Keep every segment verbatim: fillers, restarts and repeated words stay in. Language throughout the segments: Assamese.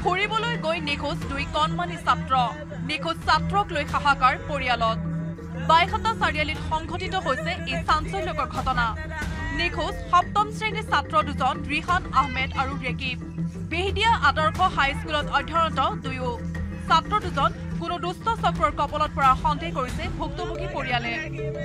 ফুৰিবলৈ গৈ নিখোজ দুই কণমানি ছাত্ৰ নিখোজ ছাত্ৰক লৈ হাহাকাৰ পৰিয়ালত বাইখাতা চাৰিআলিত সংঘটিত হৈছে এই চাঞ্চল্যকৰ ঘটনা নিখোজ সপ্তম শ্ৰেণীৰ ছাত্ৰ দুজন ৰিহান আহমেদ আৰু ৰেকিব বেহিদিয়া আদৰ্শ হাইস্কুলত অধ্যয়নৰত দুয়ো ছাত্ৰ দুজন কোনো দুষ্ট চক্ৰৰ কপলত পৰা সন্দেহ কৰিছে ভুক্তভোগী পৰিয়ালে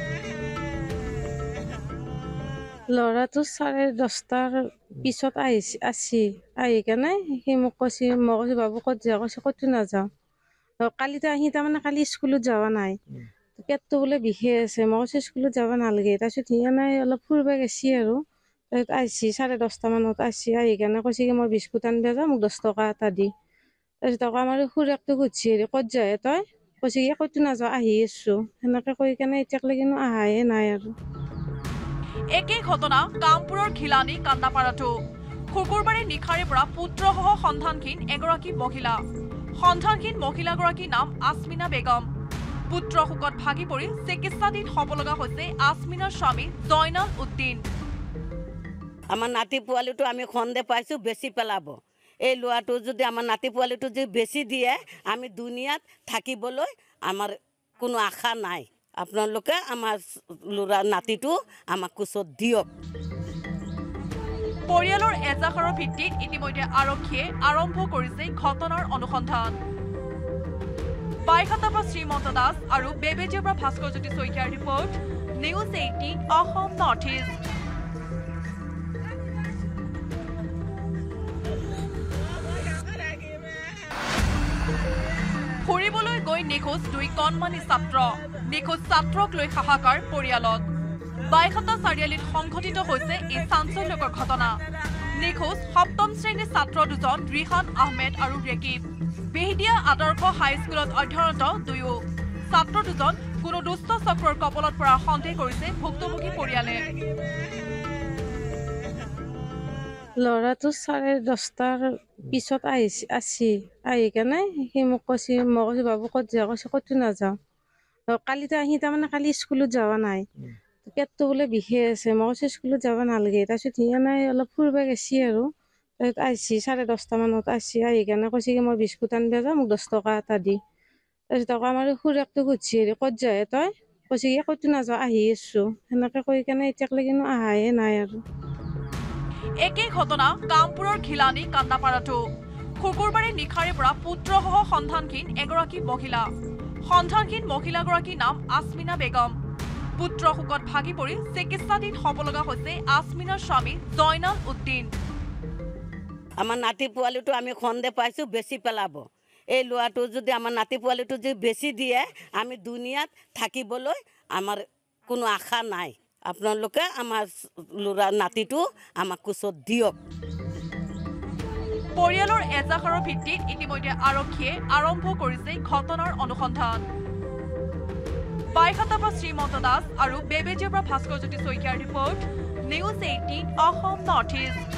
ল'ৰাটো চাৰে দহটাৰ পিছত আহিছে আছি আহি কেনে সি মোক কৈছে মই কৈছোঁ বাবু ক'ত যাওঁ কৈছে ক'তো নাযাওঁ কালিতো আহি তাৰমানে কালি স্কুলত যোৱা নাই পেটটো বোলে বিষাই আছে মই কৈছোঁ স্কুলত যাব নালাগে তাৰপিছত সিয়া নাই অলপ ফুৰিব গৈছি আৰু তাৰপিছত আহিছে চাৰে দহটামানত আহিছে আহি কেনে কৈছে কি মই বিস্কুট আনিব যাওঁ মোক দহ টকা এটা দি তাৰপিছত আকৌ আমাৰ খুৰীয়েকটো সুধিছে হেৰি ক'ত যায় তই কৈছে কি ক'তো নাযাওঁ আহি আছোঁ সেনেকৈ কৈ কেনে এতিয়ালৈকেনো আহায়ে নাই আৰু একেই ঘটনা কামপুৰৰ খিলানী কান্দাপাৰাতো শুকুৰবাৰে নিশাৰে পৰা পুত্ৰসহ সন্ধানহীন এগৰাকী মহিলা সন্ধানহীন মহিলাগৰাকীৰ নাম আসমিনা বেগম পুত্ৰ শোকত ভাগি পৰি চিকিৎসাধীন হ'ব লগা হৈছে আসমিনাৰ স্বামী জয়নাল উদ্দিন আমাৰ নাতি পোৱালিটো আমি সন্দেহ পাইছোঁ বেছি পেলাব এই ল'ৰাটো যদি আমাৰ নাতি পোৱালিটো যদি বেছি দিয়ে আমি দুনিয়াত থাকিবলৈ আমাৰ কোনো আশা নাই আপোনালোকে আমাৰ ল'ৰা নাতিটো আমাক কোচত দিয়ক পৰিয়ালৰ এজাহাৰৰ ভিত্তিত ইতিমধ্যে আৰক্ষীয়ে আৰম্ভ কৰিছে ঘটনাৰ অনুসন্ধান বাইখাতাৰ পৰা শ্ৰীমন্ত দাস আৰু বেবেজীয়াৰ পৰা ভাস্কৰজ্যোতি শইকীয়াৰ report News Eighteen Assam North East ফুৰিবলৈ গৈ নিখোজ দুই কণমানি ছাত্ৰ নিখোজ ছাত্ৰক লৈ হাহাকাৰ পৰিয়ালত বাইখাতা চাৰিআলিত সংঘটিত হৈছে এই চাঞ্চল্যকৰ ঘটনা নিখোজ সপ্তম শ্ৰেণীৰ ছাত্ৰ দুজন ৰিহান আহমেদ আৰু ৰেকিব বেহিদিয়া আদৰ্শ হাইস্কুলত অধ্যয়নৰত দুয়ো ছাত্ৰ দুজন কোনো দুষ্ট চক্ৰৰ কপলত পৰা সন্দেহ কৰিছে ভুক্তভোগী পৰিয়ালে ল'ৰাটো চাৰে দহটাৰ পিছত আহিছে আছি আহি কেনে সি মোক কৈছে মই কৈছোঁ বাবু ক'ত যাওঁ কৈছে ক'তো নাযাওঁ কালিতো আহি তাৰমানে কালি স্কুলত যোৱা নাই পেটটো বোলে বিষাই আছে মই কৈছোঁ স্কুলত যাব নালাগে তাৰপিছত সিয়া নাই অলপ ফুৰিব গৈছি আৰু তাৰপিছত আহিছে চাৰে দহটামানত আহিছে আহি কেনে কৈছে কি মই বিস্কুট আনিব যাওঁ মোক দহ টকা এটা দি তাৰপিছত আকৌ আমাৰ খুৰীয়েকটো সুধিছে হেৰি ক'ত যায় তই কৈছে কি ক'তো নাযাওঁ আহি আছোঁ সেনেকৈ কৈ কেনে এতিয়ালৈকেনো আহায়ে নাই আৰু একেই ঘটনা কামপুৰৰ খিলানী কান্দাপাৰাতো শুকুৰবাৰে নিশাৰে পৰা পুত্ৰসহ সন্ধানহীন এগৰাকী মহিলা সন্ধানহীন মহিলাগৰাকীৰ নাম আসমিনা বেগম পুত্ৰ শোকত ভাগি পৰি চিকিৎসাধীন হ'ব লগা হৈছে আসমিনাৰ স্বামী জয়নাল উদ্দিন আমাৰ নাতি পোৱালিটো আমি সন্দেহ পাইছোঁ বেছি পেলাব এই ল'ৰাটো যদি আমাৰ নাতি পোৱালিটো যদি বেছি দিয়ে আমি দুনিয়াত থাকিবলৈ আমাৰ কোনো আশা নাই আপোনালোকে আমাৰ ল'ৰা নাতিটো আমাক কোচত দিয়ক পৰিয়ালৰ এজাহাৰৰ ভিত্তিত ইতিমধ্যে আৰক্ষীয়ে আৰম্ভ কৰিছে ঘটনাৰ অনুসন্ধান বাইখাতাৰ পৰা শ্ৰীমন্ত দাস আৰু বেবেজীয়াৰ পৰা ভাস্কৰজ্যোতি শইকীয়াৰ report News Eighteen Assam North east